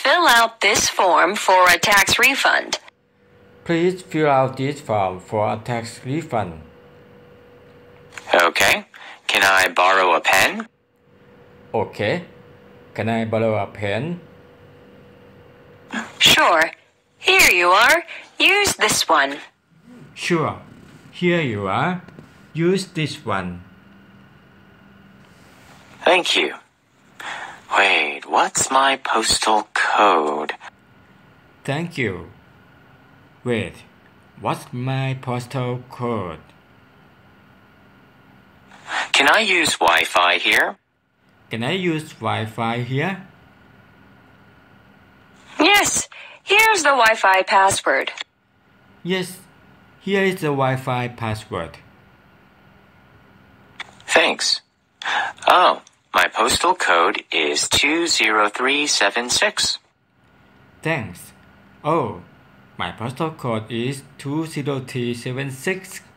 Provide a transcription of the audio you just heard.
fill out this form for a tax refund. Please fill out this form for a tax refund. Okay. Can I borrow a pen? Okay. Can I borrow a pen? Sure. Here you are. Use this one. Sure. Here you are. Use this one. Thank you. Wait, what's my postal code? Thank you. Wait, what's my postal code? Can I use Wi-Fi here? Can I use Wi-Fi here? Yes. Here's the Wi-Fi password. Yes, here is the Wi-Fi password. Thanks. Oh, my postal code is 20376. Thanks. Oh, my postal code is 20376.